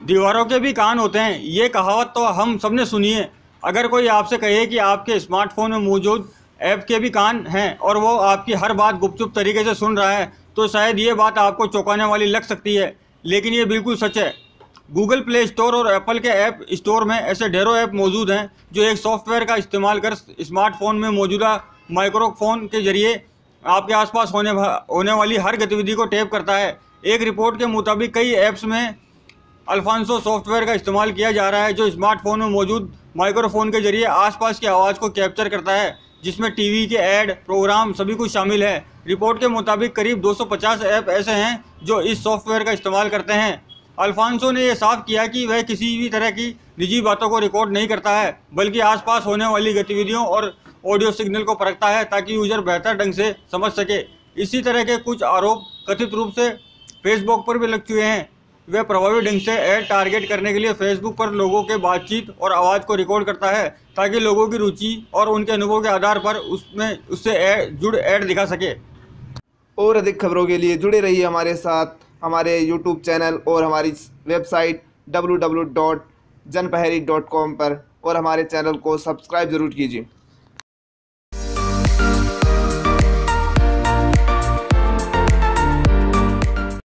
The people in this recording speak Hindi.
दीवारों के भी कान होते हैं, ये कहावत तो हम सबने सुनी है। अगर कोई आपसे कहे कि आपके स्मार्टफोन में मौजूद ऐप के भी कान हैं और वो आपकी हर बात गुपचुप तरीके से सुन रहा है, तो शायद ये बात आपको चौंकाने वाली लग सकती है, लेकिन ये बिल्कुल सच है। गूगल प्ले स्टोर और एप्पल के ऐप स्टोर में ऐसे ढेरों ऐप मौजूद हैं जो एक सॉफ्टवेयर का इस्तेमाल कर स्मार्टफोन में मौजूदा माइक्रोफोन के जरिए आपके आसपास होने वाली हर गतिविधि को टैप करता है। एक रिपोर्ट के मुताबिक कई ऐप्स में अल्फांसो सॉफ्टवेयर का इस्तेमाल किया जा रहा है जो स्मार्टफोन में मौजूद माइक्रोफोन के जरिए आसपास की आवाज़ को कैप्चर करता है, जिसमें टीवी के ऐड, प्रोग्राम सभी कुछ शामिल है। रिपोर्ट के मुताबिक करीब 250 ऐप ऐसे हैं जो इस सॉफ्टवेयर का इस्तेमाल करते हैं। अल्फांसो ने यह साफ किया कि वह किसी भी तरह की निजी बातों को रिकॉर्ड नहीं करता है, बल्कि आसपास होने वाली गतिविधियों और ऑडियो सिग्नल को परखता है ताकि यूजर बेहतर ढंग से समझ सके। इसी तरह के कुछ आरोप कथित रूप से फेसबुक पर भी लग चुके हैं। वह प्रभावी ढंग से ऐड टारगेट करने के लिए फेसबुक पर लोगों के बातचीत और आवाज़ को रिकॉर्ड करता है ताकि लोगों की रुचि और उनके अनुभव के आधार पर उससे जुड़ ऐड दिखा सके। और अधिक खबरों के लिए जुड़े रहिए हमारे साथ, हमारे YouTube चैनल और हमारी वेबसाइट www.janprahari.com पर, और हमारे चैनल को सब्सक्राइब ज़रूर कीजिए।